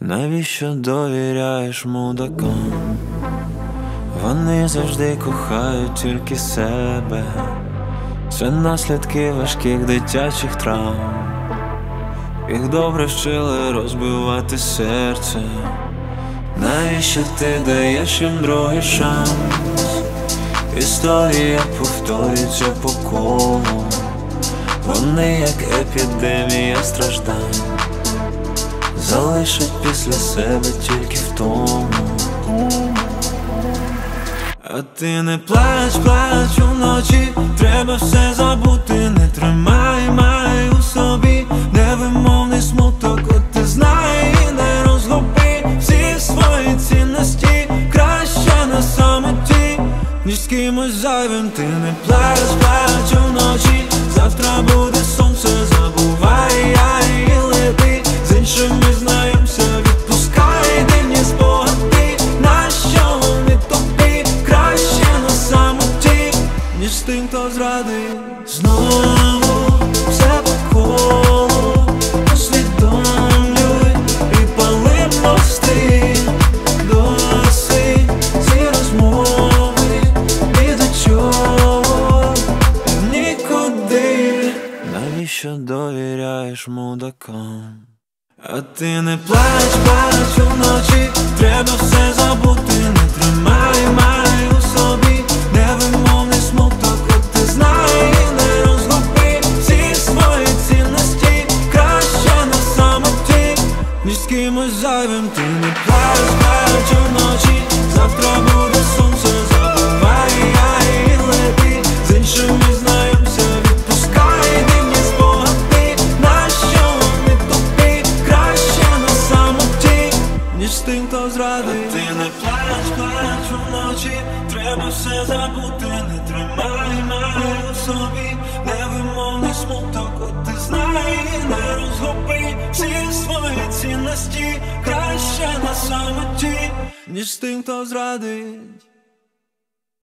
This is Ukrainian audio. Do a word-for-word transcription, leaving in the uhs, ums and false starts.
Навіщо довіряєш мудакам? Вони завжди кохають тільки себе. Це наслідки важких дитячих травм. Їх добре вчили розбивати серце. Навіщо ти даєш їм другий шанс? Історія повторюється по колу. Вони як епідемія страждань, залишать після себе тільки втому. А ти не плач, плач уночі, треба все забути. Не тримай, май у собі невимовний смуток. От ти знай і не розгуби всі свої цінності. Краще на самоті, ніж з кимось зайвим. Ти не плач, плач уночі, завтра буде сонце. Забувай, я і лети, з іншими знайомся. Відпускай дивні спогади, нащо вони тобі? Краще на самоті, ніж з тим, хто зрадив. Знову все по колу, усвідомлюй і пали мости. Досить ці розмови ні до чого, нікуди. Навіщо довіряєш мудакам? А ти не плач, плач уночі, треба все забути. Не тримай, май у собі невимовний смуток. От ти знай і не розгуби всі свої цінності. Краще на самоті, ніж з кимось зайвим. Ти не плач, плач уночі, завтра буде сонце. Забувай, я і лети, з іншими знайомся. Відпускай дивні спогади, нащо вони тобі? Краще на самоті, ніж з тим, хто зрадив. А ти не плач, плач уночі, треба все забути. Не тримай, май у собі невимовний смуток. От ти знай і не розгуби всі свої цінності. Краще на самоті, ніж з тим, хто зрадить.